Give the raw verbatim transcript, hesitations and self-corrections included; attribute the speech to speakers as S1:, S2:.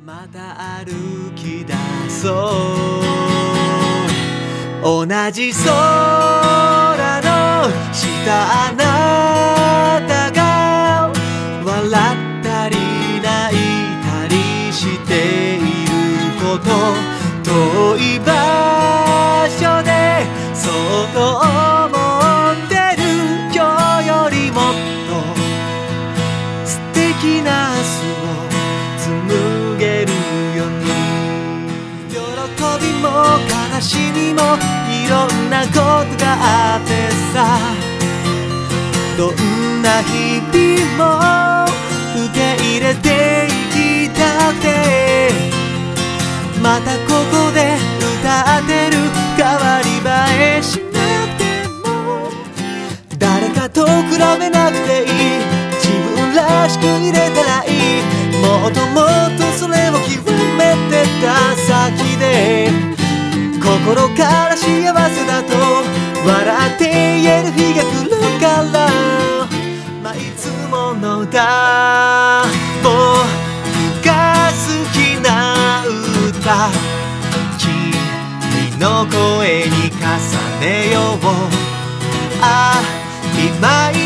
S1: また歩き出そう同じ空の下あなたが笑ったり泣いたりしていること遠い場所でそっと思ってる今日よりもっと素敵な明日を紡げるように喜びも悲しみもいろんなことがあってさどんな日々も受け入れていきたくてまたここで歌ってる代わり映えしなくても誰かと比べなくていい自分らしくいれたらいいもっともっとそれを極めてた先で心から幸せだと笑って言える日が来るからまあいつもの歌僕が好きな歌君の声に重ねようああ今